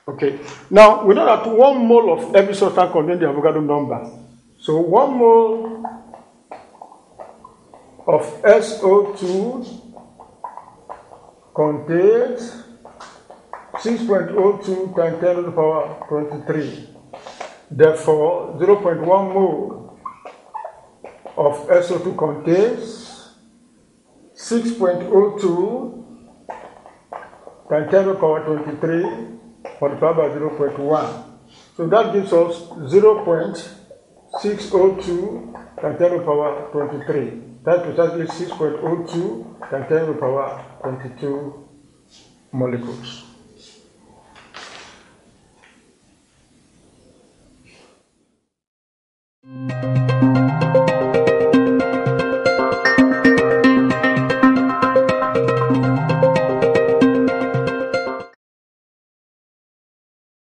Okay. Now, we know that 1 mole of every substance contains the Avogadro number. So 1 mole of SO2 contains 6.02 times 10 to the power 23. Therefore, 0.1 mole of SO2 contains 6.02 times 10 to the power 23 multiplied by 0.1. So that gives us 0.602 times 10 to the power 23. That's precisely 6.02 times 10 to the power 22 molecules.